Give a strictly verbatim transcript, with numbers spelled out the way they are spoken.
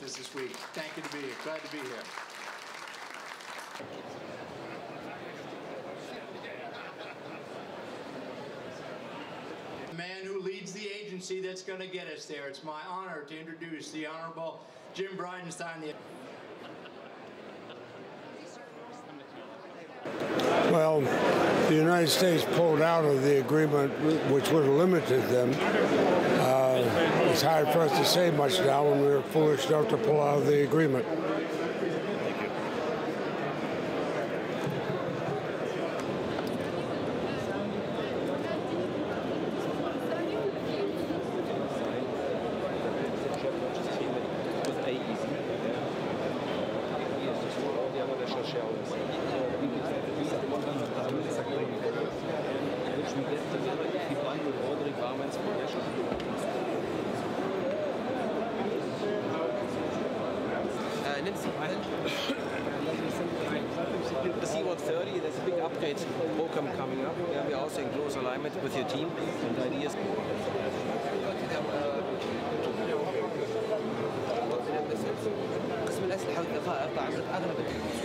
us this week. Thank you to be here. Glad to be here. The man who leads the agency that's going to get us there. It's my honor to introduce the Honorable Jim Bridenstine. The Well, the United States pulled out of the agreement, which would have limited them. Uh, it's hard for us to say much now when we were foolish enough to pull out of the agreement. The C one thirty, there's a big upgrade program coming up. Yeah, we're also in close alignment with your team and ideas. قسم الأسلحة والدقائق أغلب